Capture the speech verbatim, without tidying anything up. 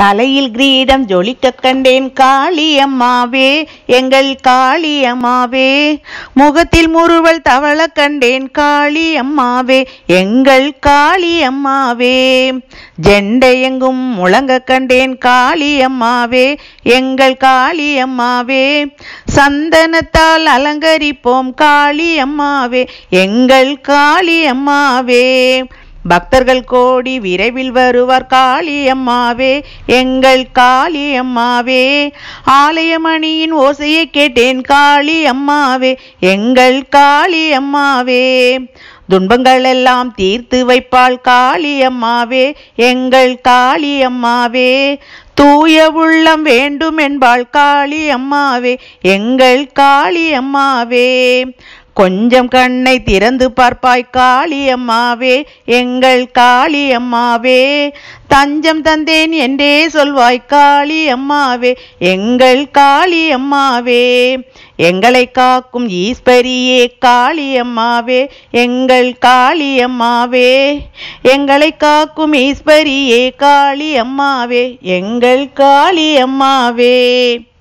தலையில் கிரீடம் ஜொலிக்க கண்டேன் காளி அம்மாவே, எங்கள் காளி அம்மாவே. முகத்தில் முறுவல் தவள கண்டேன் காளி அம்மாவே, எங்கள் காளி அம்மாவே. ஜெண்டை எங்கும் முழங்க கண்டேன் காளி அம்மாவே, எங்கள் காளி அம்மாவே. சந்தனத்தால் அலங்கரிப்போம் காளி அம்மாவே, எங்கள் காளி அம்மாவே. பக்தர்கள் கோடி விரைவில் வருவார் காளி அம்மாவே, எங்கள் காளி அம்மாவே. ஆலயமணியின் ஓசையை கேட்டேன் காளி அம்மாவே, எங்கள் காளி அம்மாவே. துன்பங்கள் எல்லாம் தீர்த்து வைப்பாள் காளி அம்மாவே, எங்கள் காளி அம்மாவே. தூய உள்ளம் வேண்டும் என்பாள் காளி அம்மாவே, எங்கள் காளி அம்மாவே. கொஞ்சம் கண்ணை திறந்து பார்ப்பாய் காளி அம்மாவே, எங்கள் காளி அம்மாவே. தஞ்சம் தந்தேன் என்றே சொல்வாய் காளி அம்மாவே, எங்கள் காளி அம்மாவே. எங்களை காக்கும் ஈஸ்வரியே காளி அம்மாவே, எங்கள் காளி அம்மாவே. எங்களை காக்கும் ஈஸ்வரியே காளி அம்மாவே, எங்கள் காளி அம்மாவே.